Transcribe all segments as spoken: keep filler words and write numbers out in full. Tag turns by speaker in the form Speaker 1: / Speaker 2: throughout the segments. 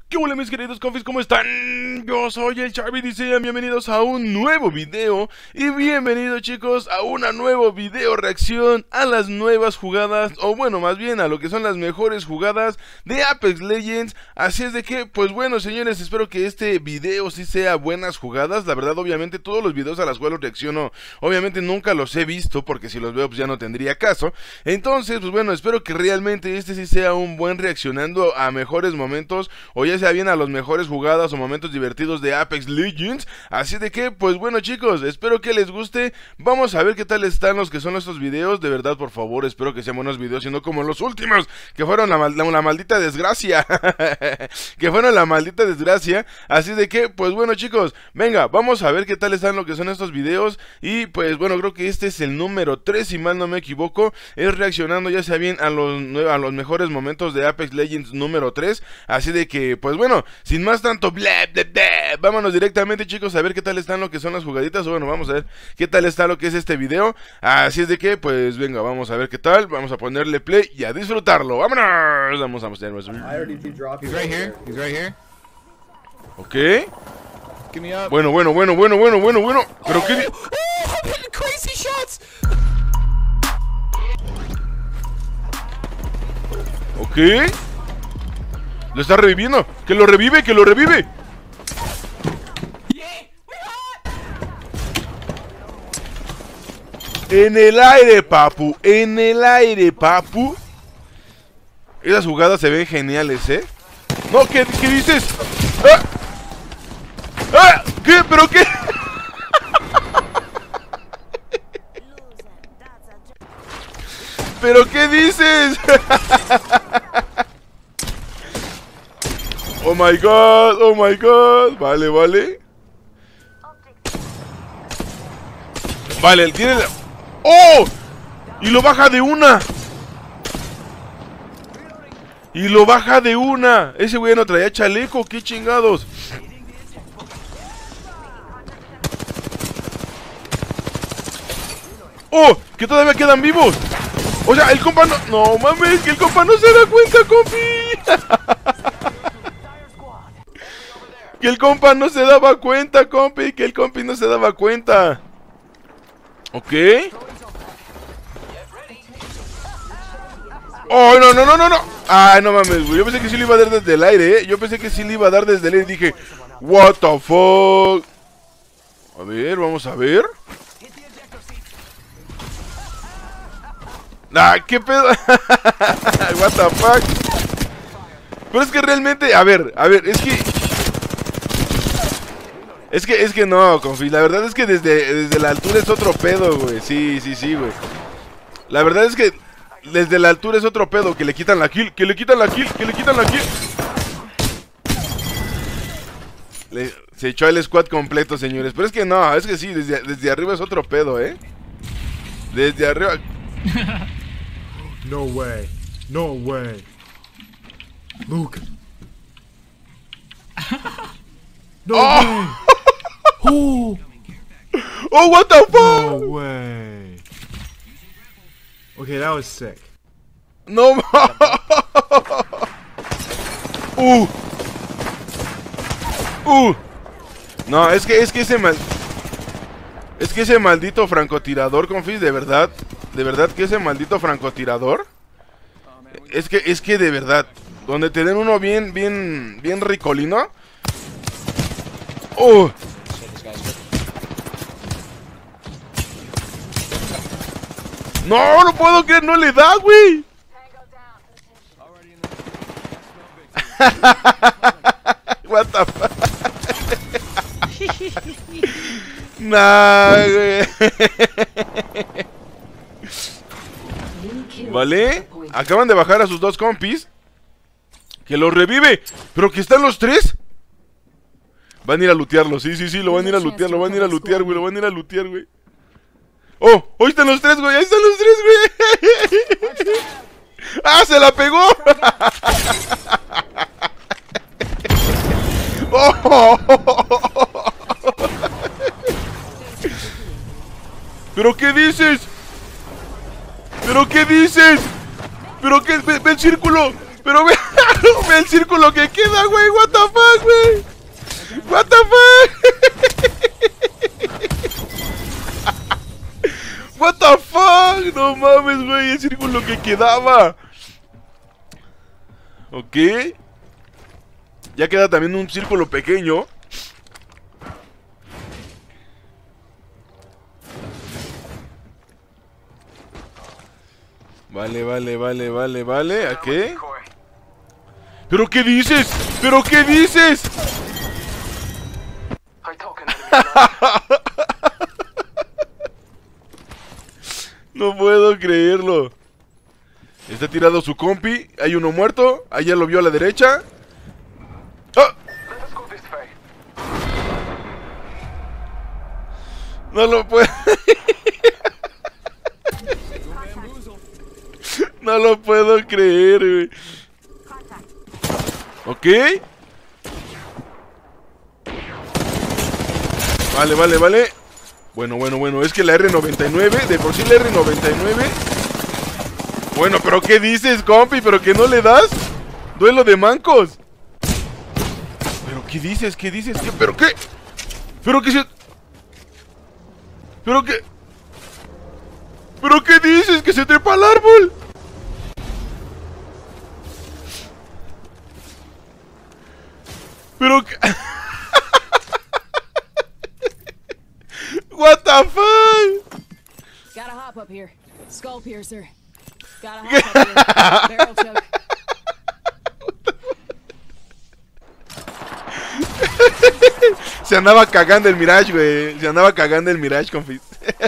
Speaker 1: ¿Qué hola mis queridos confis? ¿Cómo están? Yo soy el Charby y sean bienvenidos a un nuevo video. Y bienvenidos chicos a una nueva video reacción a las nuevas jugadas, o bueno, más bien a lo que son las mejores jugadas de Apex Legends. Así es de que, pues bueno señores, espero que este video sí sea buenas jugadas. La verdad, obviamente todos los videos a los cuales reacciono, obviamente nunca los he visto, porque si los veo pues ya no tendría caso. Entonces, pues bueno, espero que realmente este sí sea un buen reaccionando a mejores momentos, o ya sea bien a las mejores jugadas o momentos divertidos de Apex Legends. Así de que, pues bueno chicos, espero que les guste. Vamos a ver qué tal están los que son estos videos. De verdad, por favor, espero que sean buenos videos y no como los últimos, que fueron la, mal la, la maldita desgracia. Que fueron la maldita desgracia. Así de que, pues bueno chicos, venga, vamos a ver qué tal están lo que son estos videos. Y pues bueno, creo que este es el número tres, si mal no me equivoco. Es reaccionando ya sea bien a los, a los mejores momentos de Apex Legends número tres. Así de que, pues bueno, sin más tanto bla, bla, bla, vámonos directamente chicos a ver qué tal están lo que son las jugaditas. O bueno, vamos a ver qué tal está lo que es este video. Así es de que, pues venga, vamos a ver qué tal. Vamos a ponerle play y a disfrutarlo. ¡Vámonos! Vamos a mostrar nuestro...
Speaker 2: He's right here. He's right here.
Speaker 1: Ok.
Speaker 2: Give me up.
Speaker 1: Bueno, bueno, bueno, bueno, bueno, bueno, bueno. Pero qué...
Speaker 2: Oh, I'm hitting crazy shots.
Speaker 1: Ok. Lo está reviviendo. Que lo revive, que lo revive. En el aire, papu. En el aire, papu. Esas jugadas se ven geniales, ¿eh? No, ¿qué, qué dices? ¡Ah! ¡Ah! ¿Qué? ¿Pero qué? ¿Pero qué dices? Oh my god, oh my god. Vale, vale. Vale, él tiene la... ¡Oh! Y lo baja de una. Y lo baja de una. Ese güey no traía chaleco, qué chingados. ¡Oh! Que todavía quedan vivos. O sea, el compa no... No mames, que el compa no se da cuenta, compi. Que el compa no se daba cuenta, compi. Que el compi no se daba cuenta. Ok. Oh, no, no, no, no, no. Ay, no mames, güey. Yo pensé que sí le iba a dar desde el aire, eh. Yo pensé que sí le iba a dar desde el aire. Dije, what the fuck. A ver, vamos a ver. Ah, qué pedo. What the fuck. Pero es que realmente, a ver, a ver, es que Es que, es que no, confi, la verdad es que desde, desde la altura es otro pedo, güey. Sí, sí, sí, güey. La verdad es que desde la altura es otro pedo. Que le quitan la kill, que le quitan la kill, que le quitan la kill. Le, se echó el squad completo, señores. Pero es que no, es que sí, desde, desde arriba es otro pedo, ¿eh? Desde arriba.
Speaker 3: No way, no way. Luke. No
Speaker 1: Oh.
Speaker 3: way. Oh.
Speaker 1: Oh, what the fuck?
Speaker 3: No way. Okay, that was sick.
Speaker 1: No. Uh. Uh. No, es que es que ese mal Es que ese maldito francotirador, confis, de verdad, de verdad que ese maldito francotirador es que es que de verdad, donde te den uno bien bien bien ricolino. Uh. No, no puedo creer, no le da, güey. What the fuck. Nah, güey. Vale, acaban de bajar a sus dos compis. Que los revive. Pero que están los tres. Van a ir a lootearlo, sí, sí, sí, lo van a ir a lootear, lo van a ir a lootear, güey, lo van a ir a lootear, güey. ¡Oh! ¡Ahí están los tres, güey! ¡Ahí están los tres, güey! ¡Ah! ¡Se la pegó! ¡Oh! ¿Pero qué dices? ¿Pero qué dices? ¿Pero qué? Ve, ve el círculo. Pero ve, ve el círculo que queda, güey. What the No mames, güey, el círculo que quedaba. Ok. Ya queda también un círculo pequeño. Vale, vale, vale, vale, vale. ¿A qué? ¿Pero qué dices? ¿Pero qué dices? No puedo creerlo. Está tirado su compi. Hay uno muerto. Allá lo vio a la derecha. ¡Oh! No lo puedo. No lo puedo creer, güey. Ok. Vale, vale, vale. Bueno, bueno, bueno. Es que la R noventa y nueve, de por sí la R noventa y nueve. Bueno, pero ¿qué dices, compi? ¿Pero que no le das? Duelo de mancos. ¿Pero qué dices? ¿Qué dices? ¿Qué? ¿Pero qué? ¿Pero qué se...? ¿Pero qué? ¿Pero qué dices? ¿Que se trepa al árbol? ¿Pero qué? What the fuck?
Speaker 4: Gotta hop up here. Skull piercer. Gotta hop up here. Barrel choke.
Speaker 1: Se andaba cagando el Mirage, güey. Se andaba cagando el Mirage, confis.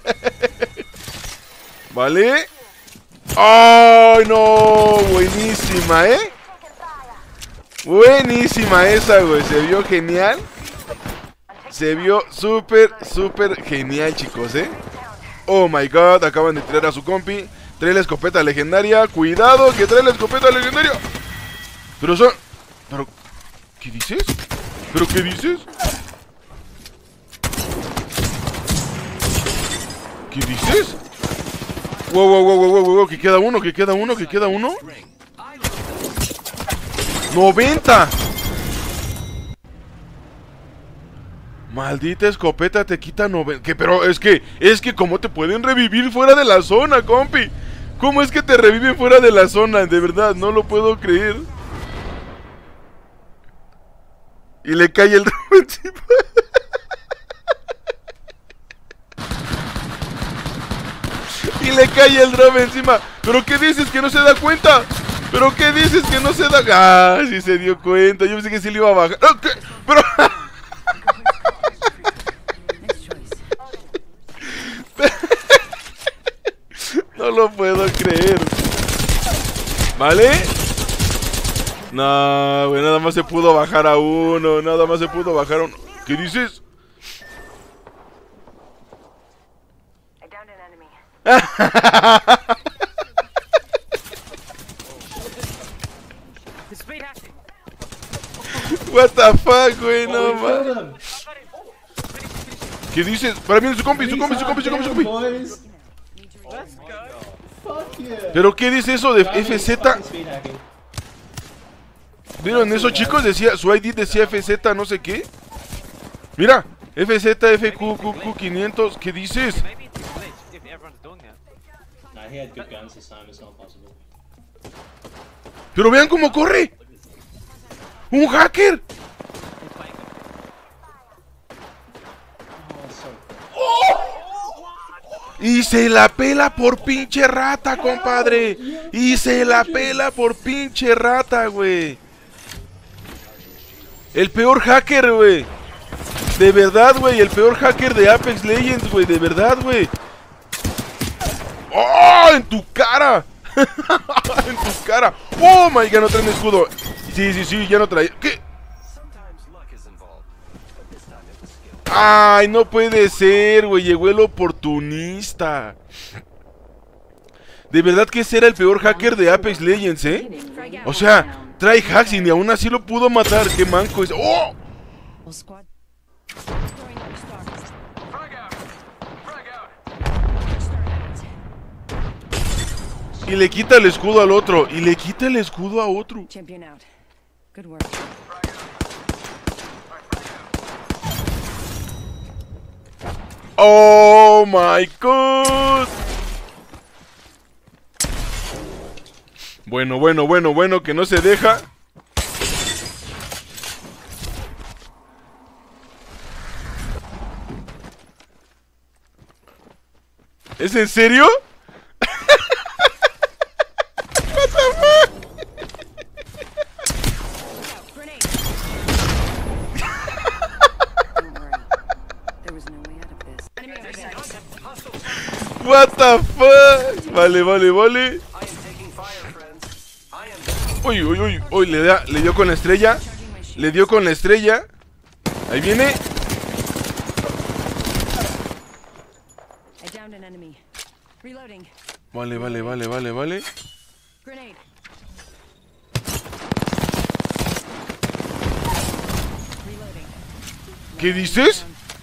Speaker 1: Vale. ¡Ay, no! Buenísima, ¿eh? Buenísima esa, güey. Se vio genial. Se vio súper, súper genial, chicos, ¿eh? Oh my god, acaban de tirar a su compi. Trae la escopeta legendaria. Cuidado, que trae la escopeta legendaria. Pero son... Pero... ¿Qué dices? ¿Pero qué dices? ¿Qué dices? Wow, wow, wow, wow, wow, wow, que queda uno, que queda uno, que queda uno. ¡noventa! Maldita escopeta te quita noventa. ¿Qué? Pero es que, es que ¿cómo te pueden revivir fuera de la zona, compi? ¿Cómo es que te reviven fuera de la zona? De verdad, no lo puedo creer. Y le cae el drone encima. Y le cae el drone encima. ¿Pero qué dices? ¿Que no se da cuenta? ¿Pero qué dices? ¿Que no se da? Ah, sí se dio cuenta. Yo pensé que sí le iba a bajar. ¡Oh, qué! Pero... No lo puedo creer. ¿Vale? No, güey, nada más se pudo bajar a uno. Nada más se pudo bajar a uno. ¿Qué dices? What the fuck, güey, no más. ¿Qué dices? Para mí, su compi, su compi, su compi, su compi, su compi. ¿Pero qué dice eso de F Z? ¿Vieron eso, chicos? Decía, su I D decía F Z no sé qué. Mira, F Z F Q Q Q quinientos. ¿Qué dices? Pero vean cómo corre. ¡Un hacker! Y se la pela por pinche rata, compadre. Y se la pela por pinche rata, güey. El peor hacker, güey. De verdad, güey. El peor hacker de Apex Legends, güey. De verdad, güey. ¡Oh! ¡En tu cara! ¡En tu cara! ¡Oh, my God! No traen escudo. Sí, sí, sí. Ya no trae. ¿Qué? Ay, no puede ser, güey. Llegó el oportunista. De verdad que ese era el peor hacker de Apex Legends, ¿eh? O sea, trae hacks y ni aún así lo pudo matar. ¡Qué manco es! ¡Oh! Y le quita el escudo al otro. Y le quita el escudo a otro. Oh my god. Bueno, bueno, bueno, bueno, que no se deja. ¿Es en serio? What the fuck? What the fuck? Vale, vale, vale. Uy, uy, uy, uy, le da, le dio con la estrella. Le dio con la estrella. Ahí viene. Vale, vale, vale, vale, vale. ¿Qué dices?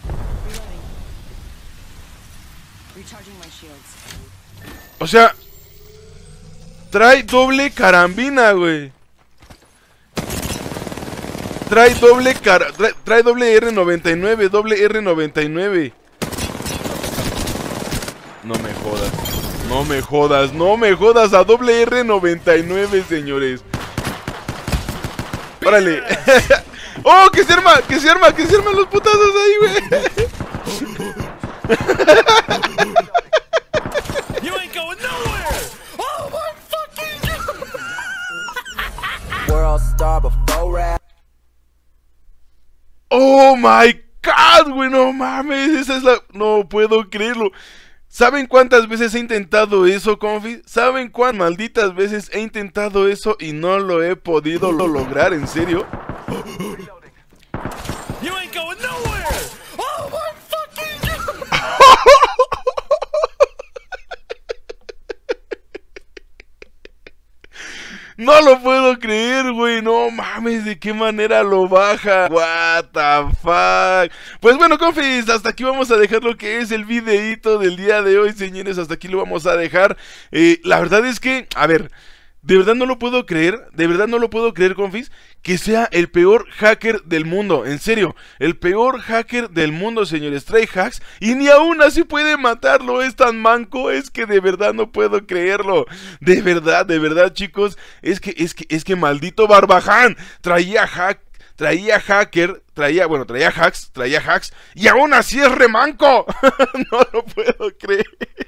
Speaker 1: O sea, trae doble carambina, güey. Trae doble cara, trae, trae doble R noventa y nueve, doble R noventa y nueve. No me jodas. No me jodas, no me jodas a doble R noventa y nueve, señores. Órale. ¡Oh, que se arma! ¡Que se arma! ¡Que se arman los putazos ahí, güey!
Speaker 5: You ain't going nowhere! Oh my fucking god!
Speaker 6: World star before rap.
Speaker 1: ¡Oh my god, güey! No mames, esa es la... No puedo creerlo. ¿Saben cuántas veces he intentado eso, confi? ¿Saben cuántas malditas veces he intentado eso y no lo he podido lograr? ¿En serio?
Speaker 5: You ain't going nowhere! Oh my fucking god!
Speaker 1: No lo puedo creer, güey. No mames, ¿de qué manera lo baja? What the fuck. Pues bueno, confis, hasta aquí vamos a dejar lo que es el videíto del día de hoy, señores. Hasta aquí lo vamos a dejar. eh, La verdad es que, a ver, de verdad no lo puedo creer. De verdad no lo puedo creer, confis, que sea el peor hacker del mundo. En serio, el peor hacker del mundo, señores. Trae hacks y ni aún así puede matarlo. Es tan manco, es que de verdad no puedo creerlo. De verdad, de verdad, chicos. Es que, es que, es que maldito Barbaján traía hack, traía hacker, traía, bueno, traía hacks, traía hacks y aún así es remanco. No lo puedo creer.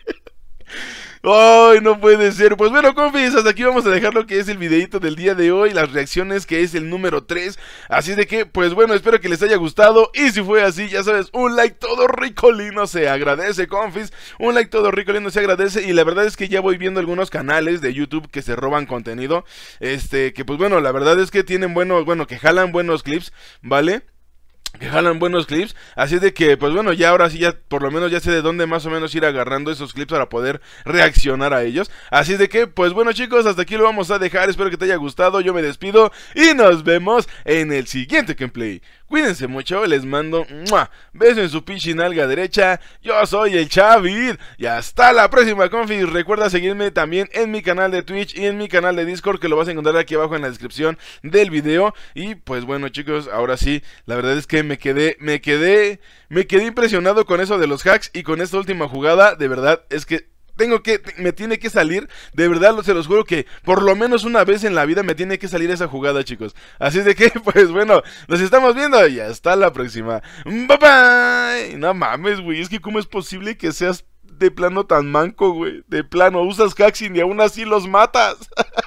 Speaker 1: ¡Ay, no puede ser! Pues bueno, confis, hasta aquí vamos a dejar lo que es el videito del día de hoy, las reacciones, que es el número tres. Así de que, pues bueno, espero que les haya gustado. Y si fue así, ya sabes, un like todo ricolino se agradece, confis. Un like todo ricolino se agradece. Y la verdad es que ya voy viendo algunos canales de YouTube que se roban contenido. Este, que pues bueno, la verdad es que tienen buenos, bueno, que jalan buenos clips, ¿vale? Que jalan buenos clips, así de que pues bueno, ya ahora sí ya por lo menos ya sé de dónde más o menos ir agarrando esos clips para poder reaccionar a ellos. Así de que pues bueno, chicos, hasta aquí lo vamos a dejar, espero que te haya gustado, yo me despido y nos vemos en el siguiente gameplay. Cuídense mucho, les mando ¡mua! Beso en su pinche nalga derecha. Yo soy el Chavid y hasta la próxima, confis. Recuerda seguirme también en mi canal de Twitch y en mi canal de Discord, que lo vas a encontrar aquí abajo en la descripción del video. Y pues bueno, chicos, ahora sí, la verdad es que me quedé, me quedé, me quedé impresionado con eso de los hacks y con esta última jugada. De verdad, es que tengo que, me tiene que salir, de verdad, se los juro que por lo menos una vez en la vida me tiene que salir esa jugada, chicos. Así de que, pues bueno, nos estamos viendo y hasta la próxima. Bye bye. No mames, güey, es que cómo es posible que seas de plano tan manco, güey. De plano, usas hacks y aún así los matas.